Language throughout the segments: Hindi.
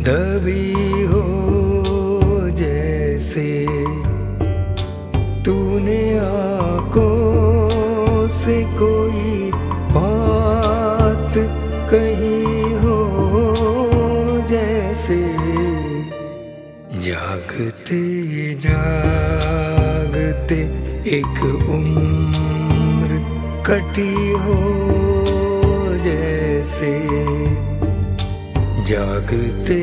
दबी हो जैसे तूने आँखों से कोई बात कही हो जैसे जागते जागते एक उम्र कटी हो जैसे जागते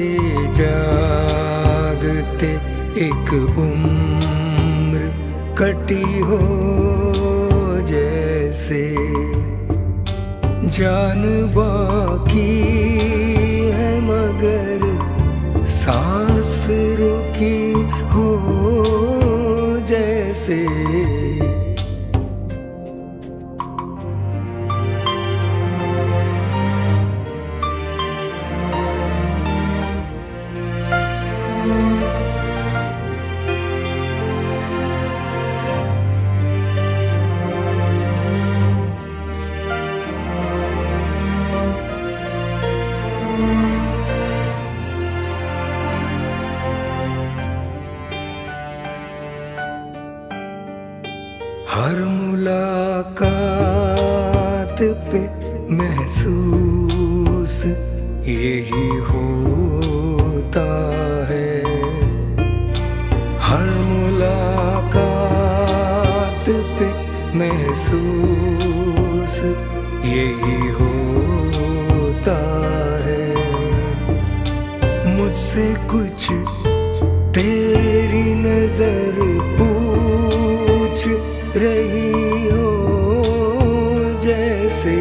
जागते एक उम्र कटी हो जैसे जान बाकी है मगर सांस रुकी हो जैसे हर मुलाकात पे महसूस यही होता है। हर मुलाकात पे महसूस यही होता है। मुझसे कुछ तेरी नजर पूछ रही हो जैसे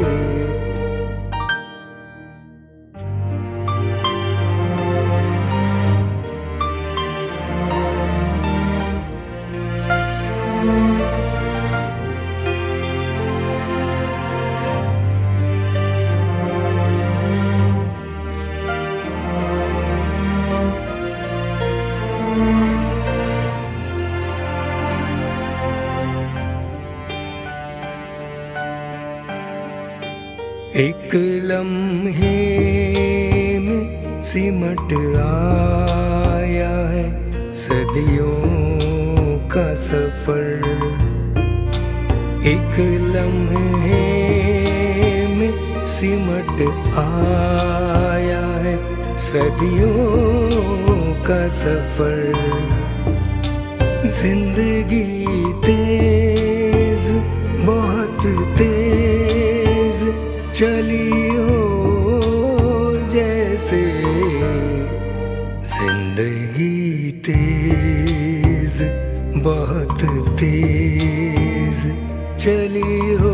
एक लम्हे में सिमट आया है सदियों का सफर। एक लम्हे में सिमट आया है सदियों का सफर। जिंदगी तेज बहुत तेज चली हो जैसे जिंदगी तेज बहुत तेज चली हो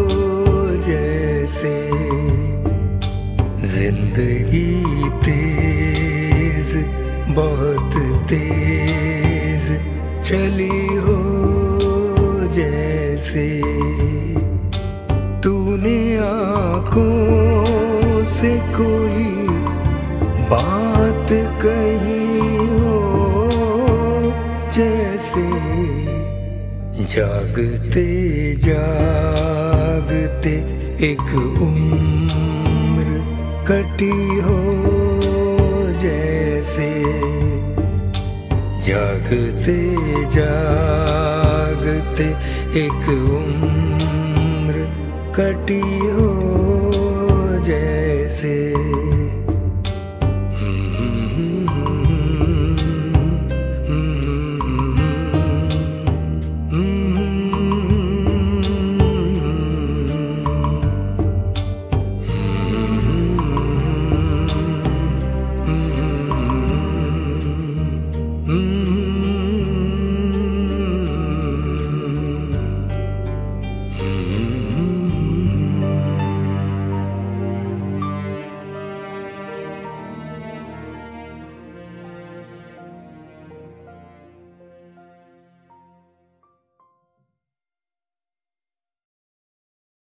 जैसे जिंदगी तेज बहुत तेज चली हो जैसे तूने आँखों से कोई बात कही हो जैसे जागते जागते एक उम्र कटी हो जैसे जागते जागते एक उम्र कटी हो जैसे।